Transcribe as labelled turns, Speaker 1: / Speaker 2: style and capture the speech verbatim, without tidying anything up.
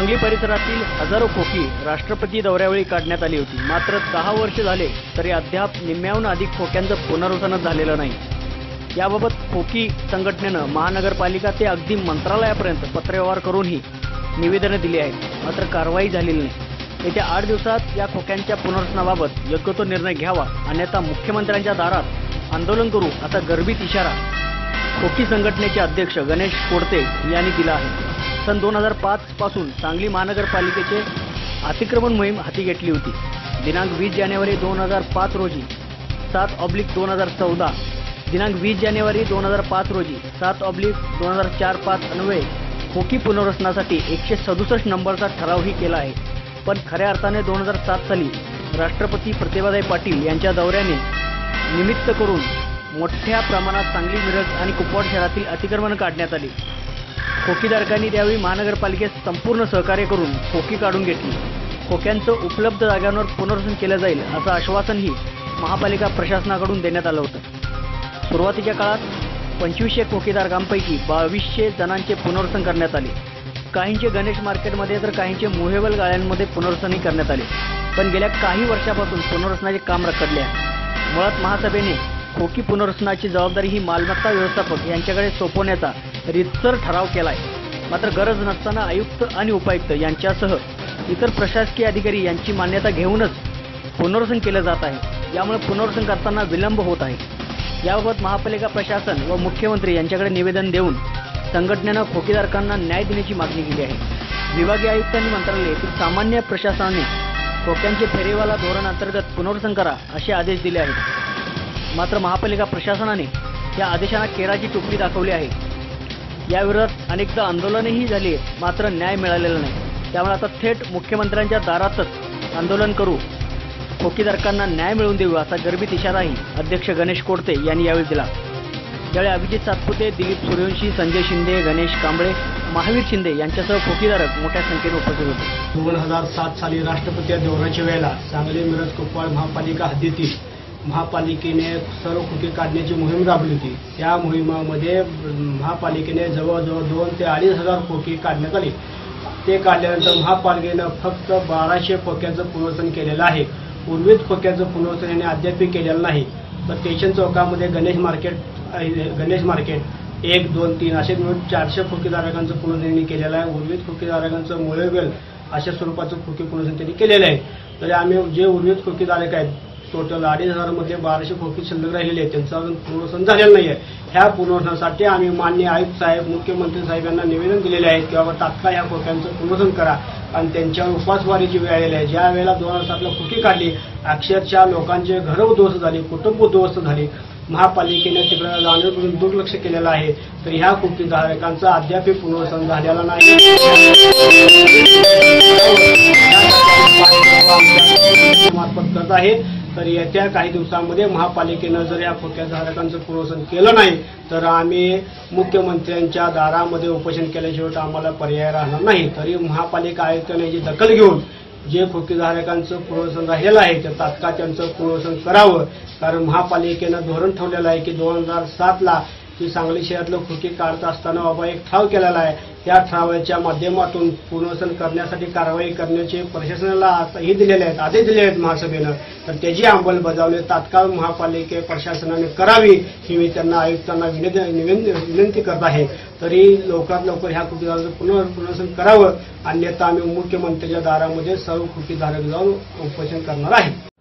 Speaker 1: सांगली परिसरातील हजारो खोकी राष्ट्रपती दौऱ्यावेळी काढण्यात आली होती। मात्र दहा वर्ष झाले तरी अद्याप निम्म्याहून अधिक खोक्यांचं पुनर्वसनच झालेलं नाही। याबाबत खोकी संघटनेनं महानगरपालिका ते अगदी मंत्रालयापर्यंत पत्रव्यवहार करूनही निवेदने दिली आहेत, मात्र कारवाई झालेली नाही। येत्या आठ दिवसात या खोक्यांच्या पुनर्वसनाबाबत योग्य तो निर्णय घ्यावा, अन्यथा मुख्यमंत्र्यांच्या दारात आंदोलन करू असा गर्भित इशारा खोकी संघटनेचे अध्यक्ष गणेश कोडते यांनी दिला आहे। सन दोन हजार पाच पासून सांगली महानगरपालिकेचे अतिक्रमण मोहीम हाती घेतली होती। दिनांक वीस जानेवारी दोन हजार पाच रोजी सात ऑब्लिक दोन हजार चौदा दिनांक वीस जानेवारी दोन हजार पाच रोजी सात ऑब्लिक दोन हजार चार पाच अन्वये खोकी पुनर्वसनासाठी एकशे सदुसष्ट नंबरचा ठरावही केला आहे। पण खऱ्या अर्थाने दोन हजार सात साली राष्ट्रपती प्रतिभाताई पाटील यांच्या दौऱ्याने निमित्त करून मोठ्या प्रमाणात सांगली, मिरज आणि कुपवाड शहरातील अतिक्रमण काढण्यात आली। खोकीधारकांनी त्यावेळी महानगरपालिकेस संपूर्ण सहकार्य करून खोकी काढून घेतली। खोक्यांचं उपलब्ध जागांवर पुनर्वसन केलं जाईल असं आश्वासनही महापालिका प्रशासनाकडून देण्यात आलं होतं। सुरुवातीच्या काळात पंचवीसशे खोकीधारकांपैकी बावीसशे जणांचे पुनर्वसन करण्यात आले। काहींचे गणेश मार्केटमध्ये तर काहींचे मोहेबल गाळ्यांमध्ये पुनर्वसनही करण्यात आले। पण गेल्या काही वर्षापासून पुनर्वसनाचे काम रखडले आहे। मुळात महासभेने खोकी पुनर्वसनाची जबाबदारी ही मालमत्ता व्यवस्थापक यांच्याकडे सोपवण्याचा रीतसर ठराव केलाय। मात्र गरज नसताना आयुक्त आणि उपायुक्त यांच्यासह इतर प्रशासकीय अधिकारी यांची मान्यता घेऊनच पुनर्वसन केलं जात आहे। यामुळे पुनर्वसन करताना विलंब होत आहे। याबाबत महापालिका प्रशासन व मुख्यमंत्री यांच्याकडे निवेदन देऊन संघटनेनं खोकीधारकांना न्याय देण्याची मागणी केली आहे। विभागीय आयुक्तांनी मंत्रालयातील सामान्य प्रशासनाने खोक्यांचे फेरीवाला धोरण अंतर्गत पुनर्वसन करा असे आदेश दिले आहेत। मात्र महापालिका प्रशासनाने या आदेशांना केराची टोपली दाखवली आहे। याविरोधात अनेकदा आंदोलनही झाली, मात्र न्याय मिळालेला नाही। त्यामुळे आता थेट मुख्यमंत्र्यांच्या दारातच आंदोलन करू, खोकीधारकांना न्याय मिळवून देऊ असा गर्भित इशाराही अध्यक्ष गणेश कोडते यांनी यावेळी दिला। यावेळी अभिजित सातपुते, दिलीप सूर्यवंशी, संजय शिंदे, गणेश कांबळे, महावीर शिंदे यांच्यासह खोकीधारक मोठ्या संख्येने उपस्थित होते।
Speaker 2: दोन हजार सात साली राष्ट्रपती दौऱ्याच्या वेळेला सांगली, मिरज, कुपवाड महापालिका हद्दीतील महापालिकेने सर्व खोकी काढण्याची मोहीम राबवली होती। त्या मोहिमेमध्ये महापालिकेने जवळजवळ दोन ते अडीच हजार खोकी काढण्यात आली। ते काढल्यानंतर महापालिकेनं फक्त बाराशे खोक्यांचं पुनर्वसन केलेलं आहे। उर्वरित खोक्यांचं पुनर्वसन याने अद्याप केलेलं नाही। तर स्टेशन चौकामध्ये गणेश मार्केट गणेश मार्केट एक दोन तीन असे मिळून चारशे खोकीधारकांचं पुनर्वसन केलेलं आहे। उर्वरित खोकीधारकांचं मोळेवेल अशा स्वरूपाचं खोकी पुनर्वसन त्यांनी केलेलं आहे। तरी आम्ही जे उर्वरित खोकीधारक आहेत टोटल अडीच हजार मध्ये बाराशे खोकी शिल्लक राहिलेले आहेत, त्यांचं अजून पुनर्वसन झालेलं नाही आहे। ह्या पुनर्वसनासाठी आम्ही माननीय आयुक्त साहेब, मुख्यमंत्री साहेब यांना निवेदन दिलेले आहे की बाबा तात्काळ ह्या खोक्यांचं पुनर्वसन करा। आणि त्यांच्यावर उपासमारीची वेळ आलेली आहे। ज्या वेळेला दोन हजार सातला खोकी काढली, अक्षरशः लोकांचे घरं उद्ध्वस्त झाली, कुटुंब उद्ध्वस्त झाली। महापालिकेने तिकडे जाणीवपूर्वक दुर्लक्ष केलेलं आहे। तर ह्या खोकीधारकांचं अद्याप पुनर्वसन झालेलं नाही। मार्फत करत आहे। तर येत्या काही दिवसांमध्ये महापालिकेनं जर या खोक्याधारकांचं पुनर्वसन केलं नाही तर आम्ही मुख्यमंत्र्यांच्या दारामध्ये उपोषण केल्याशिवाय आम्हाला पर्याय राहणार नाही। तरी महापालिका आयुक्तांनी याची दखल घेऊन जे खोकीधारकांचं पुनर्वसन राहिलेलं आहे ते तात्काळ त्यांचं पुनर्वसन करावं। कारण महापालिकेनं धोरण ठेवलेलं आहे की दोन हजार सातला की सांगली शहरातलं खोकी काढत असताना बाबा एक ठराव केलेला आहे। त्या ठरावाच्या माध्यमातून पुनर्वसन करण्यासाठी कारवाई करण्याचे प्रशासनाला हे दिलेले आहेत, आदेश दिले आहेत महासभेनं। तर त्याची अंमलबजावणी तात्काळ महापालिके प्रशासनाने करावी ही मी त्यांना आयुक्तांना विनंती करत आहे। तरी लवकरात लवकर ह्या खोकीधारकांचं पुनर्वसन करावं, अन्यथा आम्ही मुख्यमंत्र्यांच्या दारामध्ये सर्व खोकीधारक जाऊन उपोषण करणार आहे।